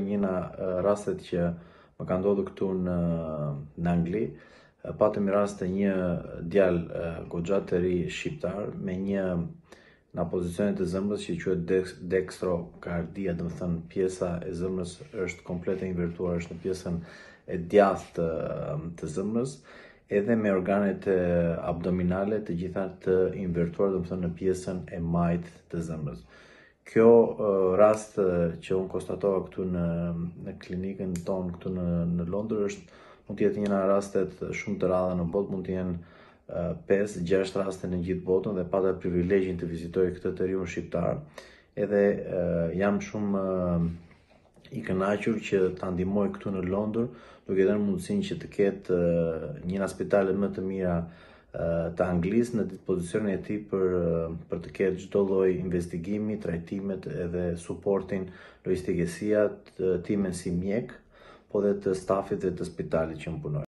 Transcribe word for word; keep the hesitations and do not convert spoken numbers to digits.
njëna rastet që më ka ndodhur këtu në, në Angli. Patëm rast të një djalë goxha të ri shqiptar me një në pozicionet e zemrës që quhet dextrokardia, do të thënë pjesa e zemrës është komplet e invertuar, është në pjesën e djathtë të, të zemrës, edhe me organet abdominale të gjitha të invertuar, do të thënë në pjesën e majtë të zemrës. Kjo uh, rast uh, që unë konstatova këtu në, në klinikën tonë këtu në, në Londër është mund të jetë një nga rastet shumë të rralla në botë, mund të jenë uh, pesë gjashtë raste në gjithë botën dhe pata privilegjin të vizitoj këtë të riun shqiptar. Edhe uh, jam shumë uh, i kënaqur që ta ndihmoj këtu në Londër, duke dhënë mundësinë që të ketë uh, një nga spitalet më të mira të Anglisë në dispozicionin e tij për, për të ketë çdo lloj investigimi, trajtimet edhe suportin logjistikësia të timen si mjek, po dhe të stafit dhe të spitalit që më punoj.